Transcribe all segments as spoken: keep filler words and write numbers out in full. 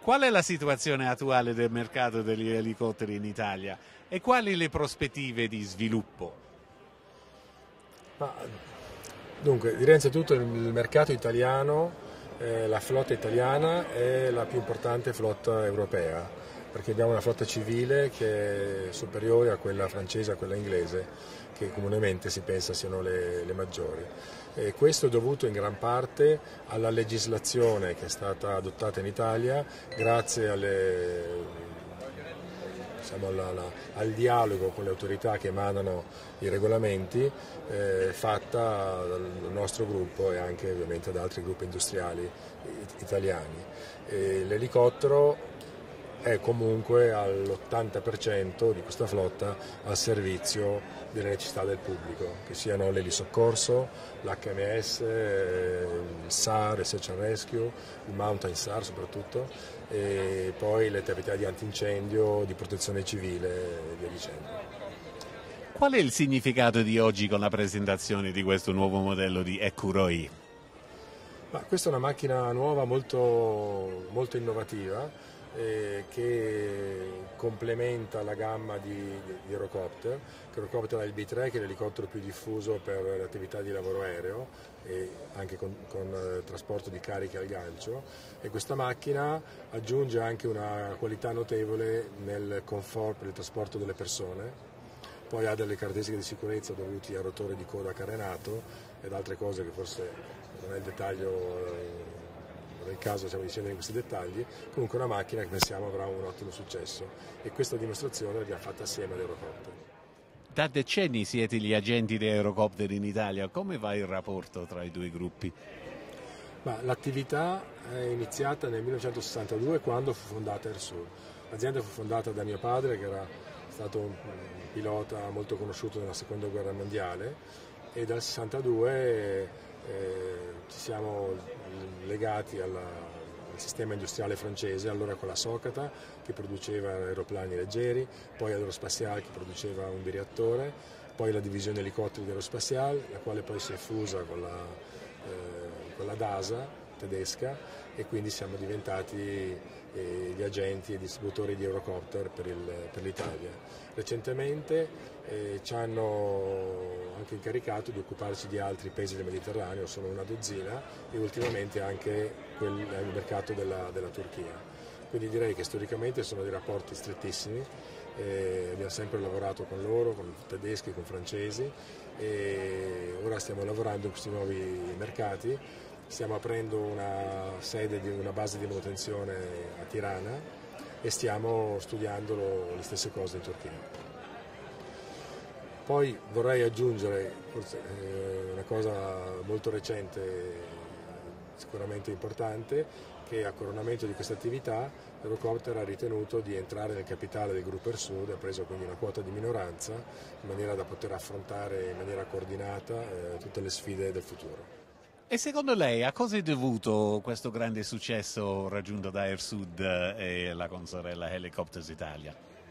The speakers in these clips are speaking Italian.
Qual è la situazione attuale del mercato degli elicotteri in Italia e quali le prospettive di sviluppo? Ma, dunque, direi innanzitutto il mercato italiano, eh, la flotta italiana è la più importante flotta europea, perché abbiamo una flotta civile che è superiore a quella francese e a quella inglese, che comunemente si pensa siano le, le maggiori. E questo è dovuto in gran parte alla legislazione che è stata adottata in Italia grazie alle, diciamo, alla, alla, al dialogo con le autorità che emanano i regolamenti, eh, fatta dal nostro gruppo e anche ovviamente da altri gruppi industriali italiani. L'elicottero è comunque all'ottanta per cento di questa flotta al servizio delle necessità del pubblico, che siano l'elisoccorso, l'H M S, il S A R, il Search and Rescue, il Mountain S A R soprattutto, e poi le attività di antincendio, di protezione civile e via dicendo. Qual è il significato di oggi con la presentazione di questo nuovo modello di Ecuroi? Ma questa è una macchina nuova molto, molto innovativa, Eh, che complementa la gamma di, di Eurocopter, che Eurocopter ha il B tre, che è l'elicottero più diffuso per le attività di lavoro aereo e anche con, con eh, trasporto di cariche al gancio, e questa macchina aggiunge anche una qualità notevole nel comfort per il trasporto delle persone. Poi ha delle caratteristiche di sicurezza dovute al rotore di coda carenato ed altre cose che forse non è il dettaglio, eh, nel caso stiamo dicendo in questi dettagli. Comunque una macchina che pensiamo avrà un ottimo successo, e questa dimostrazione l'abbiamo fatta assieme ad Eurocopter. Da decenni siete gli agenti di Eurocopter in Italia, come va il rapporto tra i due gruppi? L'attività è iniziata nel millenovecentosessantadue, quando fu fondata Airsul. L'azienda fu fondata da mio padre, che era stato un pilota molto conosciuto nella seconda guerra mondiale, e dal sessantadue eh, ci siamo legati alla, al sistema industriale francese, allora con la Socata che produceva aeroplani leggeri, poi Aerospatiale che produceva un bireattore, poi la divisione elicotteri di Aerospatiale, la quale poi si è fusa con la, eh, con la DASA tedesca, e quindi siamo diventati eh, gli agenti e distributori di Eurocopter per, il, per l'Italia. Recentemente eh, ci hanno anche incaricato di occuparci di altri paesi del Mediterraneo, sono una dozzina, e ultimamente anche quel, il mercato della, della Turchia. Quindi direi che storicamente sono dei rapporti strettissimi, eh, abbiamo sempre lavorato con loro, con tedeschi, con francesi, e ora stiamo lavorando in questi nuovi mercati. Stiamo aprendo una sede di una base di manutenzione a Tirana e stiamo studiando lo, le stesse cose in Turchia. Poi vorrei aggiungere forse, eh, una cosa molto recente, sicuramente importante, che a coronamento di questa attività Eurocopter ha ritenuto di entrare nel capitale del gruppo Aersud, ha preso quindi una quota di minoranza in maniera da poter affrontare in maniera coordinata eh, tutte le sfide del futuro. E secondo lei a cosa è dovuto questo grande successo raggiunto da Aersud e la consorella Helicopters Italia?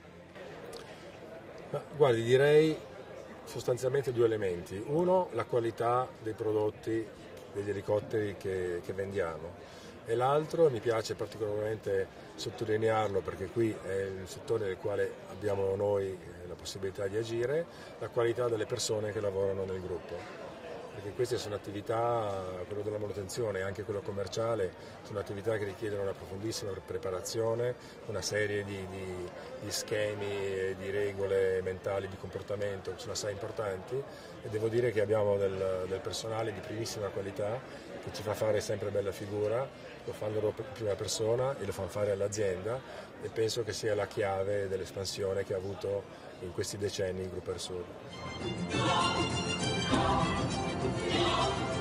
Ma, guardi, direi sostanzialmente due elementi. Uno, la qualità dei prodotti degli elicotteri che, che vendiamo, e l'altro, mi piace particolarmente sottolinearlo perché qui è il settore nel quale abbiamo noi la possibilità di agire, la qualità delle persone che lavorano nel gruppo. Perché queste sono attività, quello della manutenzione e anche quello commerciale, sono attività che richiedono una profondissima preparazione, una serie di, di, di schemi e di regole mentali di comportamento che sono assai importanti, e devo dire che abbiamo del, del personale di primissima qualità che ci fa fare sempre bella figura, lo fanno loro in prima persona e lo fanno fare all'azienda, e penso che sia la chiave dell'espansione che ha avuto in questi decenni il gruppo Aersud.